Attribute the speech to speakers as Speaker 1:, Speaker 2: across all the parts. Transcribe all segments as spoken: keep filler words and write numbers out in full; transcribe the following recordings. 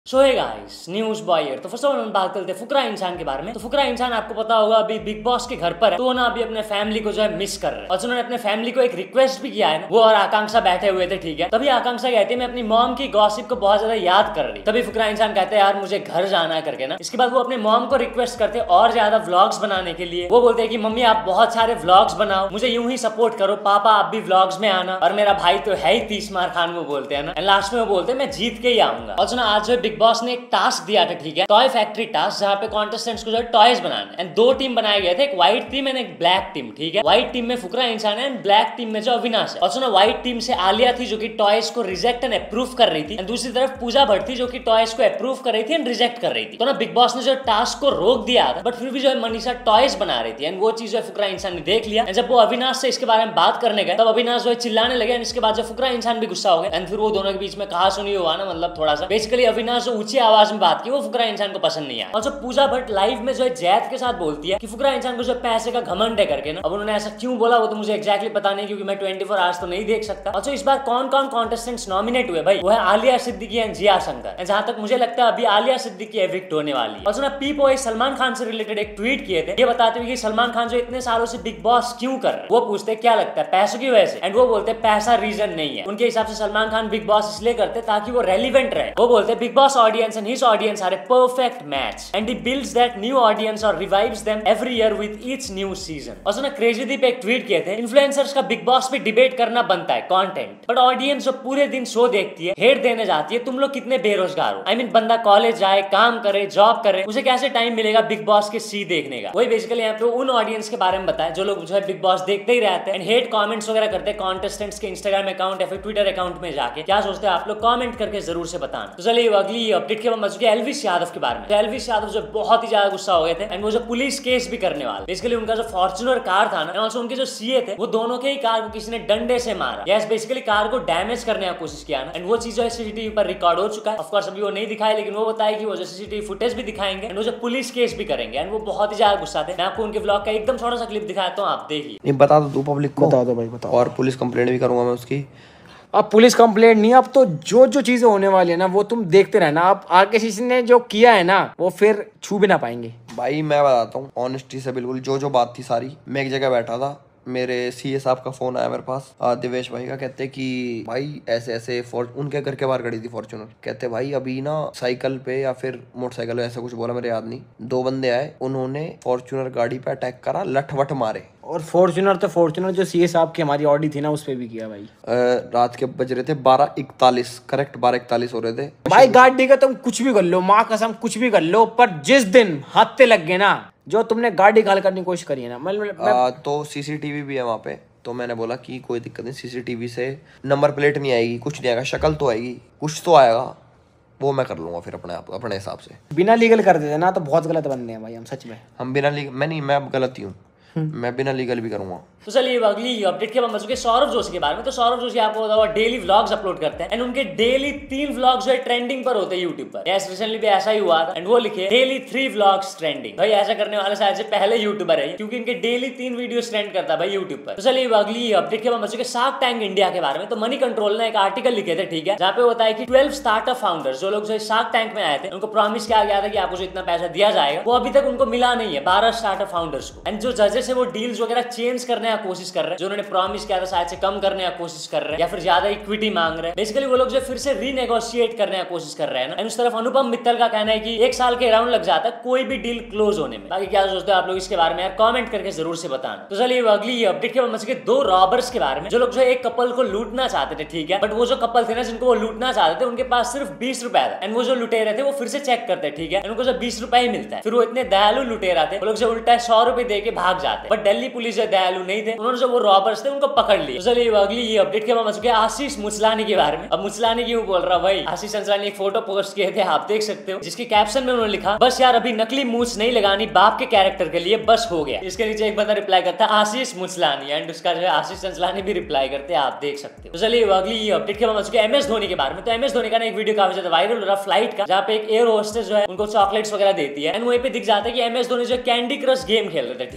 Speaker 1: So hey guys, news boy here. तो first of all हम बात करते हैं फुकरा इंसान के बारे में। तो फुकरा इंसान आपको पता होगा अभी बिग बॉस के घर पर है, तो वो ना अभी अपने फैमिली को जो है मिस कर रहे हैं। और उन्होंने अपने फैमिली को एक रिक्वेस्ट भी किया है ना, वो और आकांक्षा बैठे हुए थे, ठीक है। तभी आकांक्षा कहती है मैं अपनी मॉम की गॉसिप को बहुत ज्यादा याद कर रही। तभी फुकरा इंसान कहते हैं यार मुझे घर जाना है करके ना। इसके बाद वो अपने मॉम को रिक्वेस्ट करते हैं और ज्यादा व्लॉग्स बनाने के लिए। वो बोलते हैं कि मम्मी आप बहुत सारे व्लॉग्स बनाओ, मुझे यूं ही सपोर्ट करो, पापा आप भी व्लॉग्स में आना, और मेरा भाई तो है ही तीस मार खान, वो बोलते हैं ना। एंड लास्ट में वो बोलते हैं मैं जीत के ही आऊंगा। और सुना आज जो बिग बॉस ने एक टास्क दिया था, ठीक है, टॉय फैक्ट्री टास्क, जहां पे कॉन्टेस्टेंट्स को जो है टॉयज बनाना। एंड दो टीम बनाए गए थे, एक व्हाइट टीम एंड एक ब्लैक टीम, ठीक है। व्हाइट टीम में फुकरा इंसान है एंड ब्लैक टीम में जो अविनाश है। और सुना व्हाइट टीम से आलिया थी जो कि टॉयज को रिजेक्ट एंड अप्रूव कर रही थी, एंड दूसरी तरफ पूजा भट्ट थी जो कि टॉयज को अप्रूव कर रही थी एंड रिजेक्ट कर रही थी। तो ना बिग बॉस ने जो टास्क को रोक दिया था, बट फिर भी जो है मनीषा टॉयज बना रही थी, एंड वो चीज जो फुकरा इंसान ने देख लिया। एंड जब वो अविनाश से इसके बारे में बात करने गए, तब अविनाश जो है चिल्लाने लगे, एंड इसके बाद जो फुकरा इंसान भी गुस्सा हो गए। एंड फिर वो दोनों के बीच में कहा सुनी हुआ ना, मतलब थोड़ा सा बेसिकली अविनाश जो ऊंची आवाज में बात की वो फुकरा इंसान को पसंद नहीं आया। और जो पूजा भट्ट लाइव में जो है जैद के साथ बोलती है कि फुकरा इंसान को जो पैसे का घमंड है करके ना। अब उन्होंने ऐसा क्यों बोला वो तो मुझे एक्जैक्टली पता नहीं, क्योंकि मैं ट्वेंटी फोर आवर्स तो नहीं देख सकता। और इस बार कौन कौन कॉन्टेस्टेंट्स नॉमिनेट हुए भाई, वो है आलिया सिद्दीकी एंड जिया शंकर। जहां तक मुझे लगता है अभी आलिया सिद्दीकी एविक्ट होने वाली है। और सुना पीपो सलमान खान से रिलेटेड एक ट्वीट किए थे, ये बताते हुए कि सलमान खान जो इतने सालों से बिग बॉस क्यों कर रहे हैं। वो पूछते क्या लगता है पैसों की वजह से, एंड वो बोलते पैसा रीजन नहीं है। उनके हिसाब से सलमान खान बिग बॉस इसलिए करते ताकि वो रेलिवेंट रहे। वो बोलते Bigg Boss audience and his audience are a perfect match and he builds that new audience or revives them every year with each new season। और सुना क्रेजी दी पे एक ट्वीट किए थे, इन्फ्लुएंसर्स का बिग बॉस पे डिबेट करना बनता है कंटेंट, बट ऑडियंस जो पूरे दिन शो देखती है, हेट देने जाती है, तुम लोग कितने बेरोजगार हो। आई I मीन mean, बंदा कॉलेज जाए, काम करे, जॉब करे, उसे कैसे टाइम मिलेगा बिग बॉस के सी देखने का। वही बेसिकली यहाँ पे उन ऑडियंस के बारे में बताया जो लोग जो है बिग बॉस देखते ही रहते हैं एंड हेट कमेंट्स वगैरह करते हैं कॉन्टेस्टेंट्स के इंस्टाग्राम अकाउंट या फिर ट्विटर अकाउंट में जाके। क्या सोचते हैं आप लोग, कमेंट करके जरूर से बताना। तो चलिए अगली अपडेट के बाद बच गया एल्विश यादव के बारे में। एल्विश यादव जो बहुत ही ज्यादा गुस्सा हो गए थे एंड वो जो पुलिस केस भी करने वाले। बेसिकली उनका जो फॉर्च्यूनर कार था ना, और उनके जो सीए थे, वो दोनों के ही कार को किसी ने डंडे से मारा। यस, बेसिकली कार को डैमेज करने की कोशिश किया ना, एंड वो चीज जो है सीसीटीवी पर रिकॉर्ड हो चुका है। ऑफ कोर्स अभी वो नहीं दिखाए, लेकिन वो बताया कि वो जो सीसीटीवी फुटेज भी दिखाएंगे एंड वो जो पुलिस केस भी करेंगे। एंड वो बहुत ही ज्यादा गुस्सा थे। मैं आपको उनके ब्लॉग का एकदम छोटा सा क्लिप दिखाता हूँ, आप देखिए।
Speaker 2: नहीं बता दो तू पब्लिक को,
Speaker 3: बता दो भाई बताओ।
Speaker 2: और पुलिस कंप्लेंट भी करूंगा मैं उसकी।
Speaker 3: अब पुलिस कंप्लेंट नहीं, अब तो जो जो चीजें होने वाली है ना वो तुम देखते रहना। अब आगे किसी ने जो किया है ना वो फिर छू भी ना पाएंगे।
Speaker 2: भाई मैं बताता हूँ ऑनेस्टी से, बिल्कुल जो जो बात थी सारी। मैं एक जगह बैठा था, मेरे सीए साहब का फोन आया मेरे पास, दिवेश भाई का। कहते कि भाई ऐसे ऐसे फॉर उनके घर के बाहर खड़ी थी फॉर्च्यूनर। कहते भाई अभी ना साइकिल पे या फिर मोटरसाइकिल पे ऐसा कुछ बोला, मेरे याद नहीं, दो बंदे आए, उन्होंने फॉर्च्यूनर गाड़ी पे अटैक करा, लठवट मारे।
Speaker 3: और फॉर्च्यूनर तो फॉर्च्यूनर जो सीए साहब की हमारी ऑडी थी ना उस पे भी किया भाई।
Speaker 2: आ, रात के बज रहे थे बारह इकतालीस, करेक्ट बारह इकतालीस हो रहे थे
Speaker 3: भाई। गाड़ी का तुम कुछ भी कर लो, माँ कसम कुछ भी कर लो, पर जिस दिन हत्ते लग गए ना, जो तुमने गाड़ी गाल करने की कोशिश करी है ना, मतलब
Speaker 2: तो सीसीटीवी भी है वहाँ पे। तो मैंने बोला कि कोई दिक्कत नहीं, सीसीटीवी से नंबर प्लेट नहीं आएगी, कुछ नहीं आएगा, शक्ल तो आएगी, कुछ तो आएगा, वो मैं कर लूंगा फिर अपने आप अपने हिसाब से।
Speaker 3: बिना लीगल कर देते ना तो बहुत गलत बनने हैं भाई हम, सच में।
Speaker 2: हम बिना लीगल, मैं नहीं, मैं अब गलत ही हूँ, मैं बिना लीगल भी करूंगा।
Speaker 1: तो चलिए अगली अपडेट के बाद बच गए सौरभ जोशी के बारे में। तो सौरभ जोशी आपको पता होगा डेली व्लॉग्स अपलोड करते हैं एंड उनके डेली तीन व्लॉग्स जो है ट्रेंडिंग पर होते हैं यूट्यूब पर। यस, रिसेंटली भी ऐसा ही हुआ था एंड वो लिखे डेली थ्री व्लॉग्स ट्रेंडिंग। भाई ऐसा करने वाले शायद से पहले यूट्यूबर है, क्योंकि इनके डेली तीन वीडियो ट्रेंड करता है भाई यूट्यूब पर। तो चलिए अगली अपडेट के बाद बच गए शार्क टैंक इंडिया के बारे में। तो मनी कंट्रोल ने एक आर्टिकल लिखे थे, ठीक है, जहाँ पे होता है कि ट्वेल्व स्टार्टअप फाउंडर्स जो लोग जो शार्क टैंक में आए थे, उनको प्रॉमिस किया गया था कि आपको जो इतना पैसा दिया जाएगा, वो अभी तक उनको मिला नहीं है, बारह स्टार्टअप फाउंडर्स को। एंड जो जजेस है वो डील्स वगैरह चेंज करने की कोशिश कर रहे हैं, जो उन्होंने प्रॉमिस किया था शायद से कम करने की कोशिश कर रहे हैं या फिर ज्यादा इक्विटी मांग रहे हैं। बेसिकली वो लोग जो फिर से रीनेगोशिएट करने की कोशिश कर रहे हैं ना। उस तरफ अनुपम मित्तल का कहना है कि एक साल के अराउंड लग जाता है कोई भी डील क्लोज होने में। बाकी क्या सोचते हो आप लोग इसके बारे में यार, कमेंट करके जरूर से बताना। तो चलिए अगली अपडेट के बाद दो रॉबर्स के बारे में, जो लोग जो एक कपल को लूटना चाहते थे, ठीक है, बट वो जो कपल थे ना जिनको वो लूटना चाहते थे, उनके पास सिर्फ बीस रुपए था। एंड वो जो लुटेरे थे वो फिर से चेक करते, ठीक है, उनको जो बीस रुपए ही मिलता है। फिर वो इतने दयालु लुटेरा थे, वो लोग जो उल्टा सौ रुपए दे के भाग जाते, बट दिल्ली पुलिस जो दयालु नहीं थे, उन्होंने जो वो रॉबर्स थे उनको पकड़ लिए। तो चलिए अगली ये अपडेट के बाद बच गया आशीष मुसलानी के बारे में। अब मुसलानी क्यों बोल रहा भाई, आशीष अंसलानी एक फोटो पोस्ट किए थे, आप देख सकते हो, जिसके कैप्शन में उन्होंने लिखा बस यार अभी नकली मूछ नहीं लगानी बाप के कैरेक्टर के लिए, बस हो गया। इसके नीचे एक बंदा रिप्लाई करता है आशीष मुसलानी, एंड उसका जो है आशीष अंसलानी भी रिप्लाई करते हैं, आप देख सकते हो। तो चलिए अगली ये अपडेट के बाद बच गया एम एस धोनी के बारे में। तो एम एस धोनी का ना एक वीडियो काफी ज्यादा वायरल हो रहा फ्लाइट का, जहाँ पे एक एयर होस्टेस जो है उनको चॉकलेट्स वगैरह देती है, एंड वहीं पे दिख जाता है कि एम एस धोनी जो कैंडी क्रश गेम खेल रहे थे, ठीक है। वेल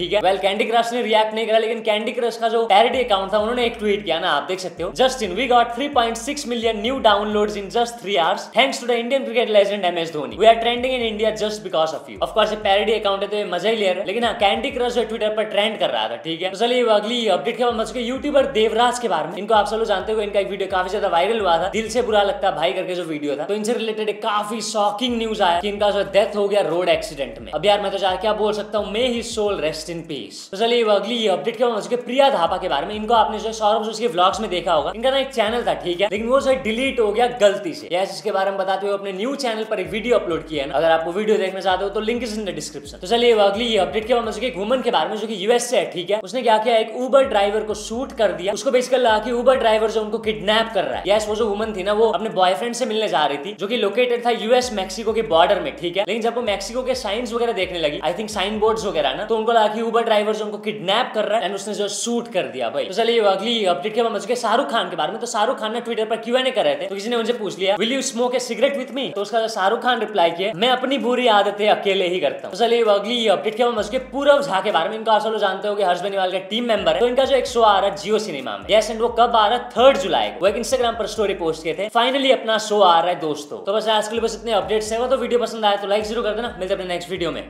Speaker 1: कैंडी क्रश ने रिएक्ट नहीं करा, लेकिन कैंडी क्रश का जो पैरोडी अकाउंट था उन्होंने एक ट्वीट किया ना, आप देख सकते हो। Justin, we got three point six million new downloads in just three hours thanks to the Indian cricket legend M S Dhoni. We are trending in India just because of you. Of course ये parody account है तो ये मजा ही ले रहा है, लेकिन हाँ कैंडी क्रश जो ट्विटर पर ट्रेंड कर रहा था, ठीक है। तो चलिए अगली अपडेट के बाद यूट्यूबर देवराज के बारे में। इनको आप सब लोग जानते हो, इनका एक वीडियो काफी ज्यादा वायरल हुआ था, दिल से बुरा लगता भाई करके जो वीडियो था। तो इनसे रिलेटेड एक काफी शॉकिंग न्यूज आया कि इनका जो डेथ हो गया रोड एक्सीडेंट में। अब यार मैं तो जा क्या बोल सकता हूँ, may his soul rest in peace. तो चलिए अगली अपडेट के बाद प्रिया थापा के बारे में। इनको आपने जो सौरभ जोशी के व्लॉग्स में देखा होगा, इनका ना एक चैनल था, ठीक है, लेकिन वो जो डिलीट हो गया गलती से। यस, इसके बारे में बताते हुए अपने न्यू चैनल पर एक वीडियो अपलोड किया है ना, अगर आपको वीडियो देखना चाहते हो तो link is in the description. तो चलिए अगली अपडेट के बाद एक वुमन के बारे में जो कि यूएस से है, ठीक है। उसने क्या किया, एक उबर ड्राइवर को शूट कर दिया। उसको बेसिकली लगा कि उबर ड्राइवर जो उनको किडनैप कर रहा है। यस, वो जो वुमन थी ना, वो अपने बॉयफ्रेंड से मिलने जा रही थी, जो कि लोकेटेड था यूएस मैक्सिको के बॉर्डर में, ठीक है। लेकिन जब वो मैक्सिको के साइंस वगैरह देखने लगी, आई थिंक साइन बोर्ड्स वगैरह ना, तो उनको लगा कि उबर ड्राइवर जो उनको किडनैप कर रहा है, एंड उसने जो शूट कर दिया भाई। तो चलिए अगली अपडेट के बाद मुझे शाहरुख खान के बारे में। तो शाहरुख खान ने ट्विटर पर क्यू एन ए कर रहे थे, तो किसी ने उनसे पूछ लिया, will you smoke a cigarette with me? तो उसका शाहरुख खान रिप्लाई किया, मैं अपनी बुरी आदतें अकेले ही करता हूँ। तो चलिए अगली अपडेट के बाद मुझे पूरव झा के बारे में। इनको आप सब लोग जानते हो कि हर्ष बेनीवाल का टीम मेंबर है। तो इनका जो एक शो आ रहा है जियो सिनेमा में, यस, एंड वो कब आ रहा है, थर्ड जुलाई को। वो एक इंस्टाग्राम पर स्टोरी पोस्ट किए थे, फाइनली अपना शो आ रहा है दोस्तों। तो बस आज के लिए बस इतने अपडेट्स हैं। वो तो वीडियो पसंद आया तो लाइक जरूर कर देना। मिलते हैं अपने नेक्स्ट वीडियो में।